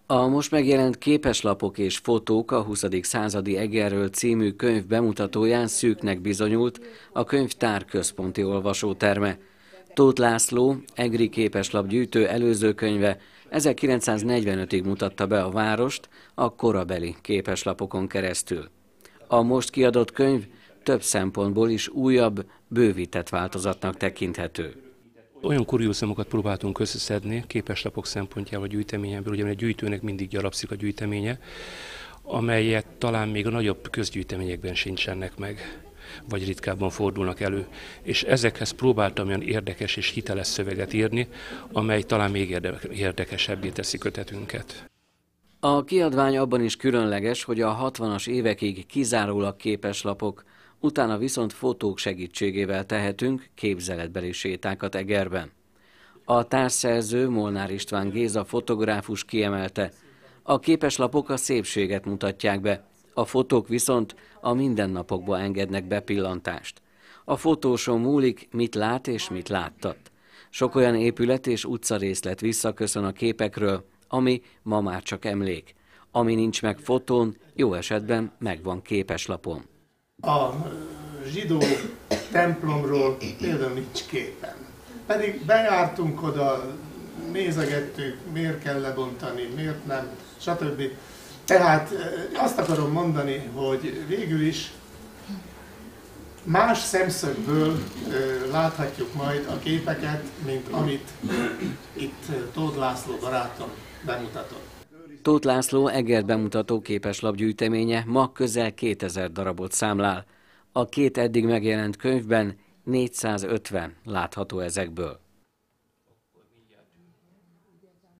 A most megjelent képeslapok és fotók a 20. századi Egerről című könyv bemutatóján szűknek bizonyult a könyvtár központi olvasóterme. Tóth László, egri képeslapgyűjtő előző könyve 1945-ig mutatta be a várost a korabeli képeslapokon keresztül. A most kiadott könyv több szempontból is újabb, bővített változatnak tekinthető. Olyan kuriózumokat próbáltunk összeszedni képeslapok szempontjából a gyűjteményemből, ugye a gyűjtőnek mindig gyarapszik a gyűjteménye, amelyet talán még a nagyobb közgyűjteményekben sincsenek meg, vagy ritkábban fordulnak elő. És ezekhez próbáltam olyan érdekes és hiteles szöveget írni, amely talán még érdekesebbé teszi kötetünket. A kiadvány abban is különleges, hogy a 60-as évekig kizárólag képeslapok, utána viszont fotók segítségével tehetünk képzeletbeli sétákat Egerben. A társszerző Molnár István Géza fotográfus kiemelte, a képeslapok a szépséget mutatják be, a fotók viszont a mindennapokba engednek bepillantást. A fotóson múlik, mit lát és mit láttat. Sok olyan épület és utcarészlet visszaköszön a képekről, ami ma már csak emlék. Ami nincs meg fotón, jó esetben megvan képeslapon. A zsidó templomról például nincs képen. Pedig bejártunk oda, nézegettük, miért kell lebontani, miért nem, stb. Tehát azt akarom mondani, hogy végül is más szemszögből láthatjuk majd a képeket, mint amit itt Tóth László barátom bemutatott. Tóth László Egert bemutató képeslapgyűjteménye ma közel 2000 darabot számlál. A két eddig megjelent könyvben 450 látható ezekből.